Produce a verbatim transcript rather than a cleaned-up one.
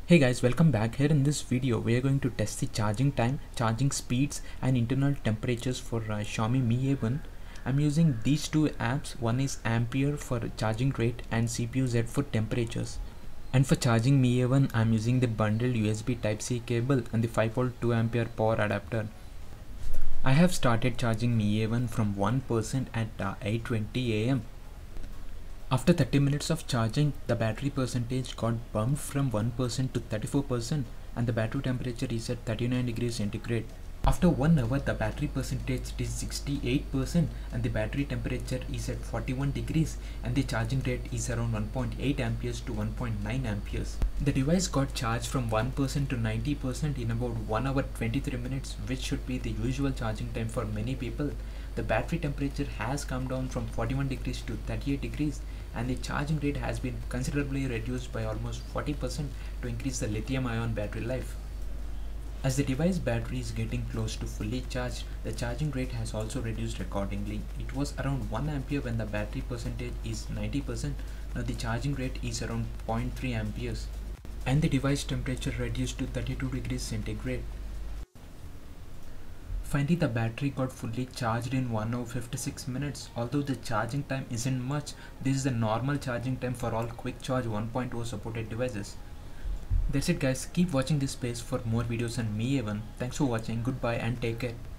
Hey guys, welcome back. Here in this video we are going to test the charging time, charging speeds and internal temperatures for uh, Xiaomi Mi A one. I'm using these two apps. One is Ampere for charging rate and C P U Z for temperatures. And for charging Mi A one I'm using the bundled U S B Type C cable and the five volt two ampere power adapter. I have started charging Mi A one from one percent at uh, eight twenty a m After thirty minutes of charging, the battery percentage got bumped from one percent to thirty-four percent and the battery temperature is at thirty-nine degrees centigrade. After one hour, the battery percentage is sixty-eight percent and the battery temperature is at forty-one degrees and the charging rate is around one point eight amperes to one point nine amperes. The device got charged from one percent to ninety percent in about one hour twenty-three minutes, which should be the usual charging time for many people. The battery temperature has come down from forty-one degrees to thirty-eight degrees and the charging rate has been considerably reduced by almost forty percent to increase the lithium ion battery life. As the device battery is getting close to fully charged, the charging rate has also reduced accordingly. It was around one ampere when the battery percentage is ninety percent. Now the charging rate is around zero point three amperes and the device temperature reduced to thirty-two degrees centigrade. Finally, the battery got fully charged in one hour fifty-six minutes. Although the charging time isn't much, this is the normal charging time for all quick charge one point oh supported devices. That's it guys, keep watching this space for more videos on Mi A one. Thanks for watching, goodbye and take care.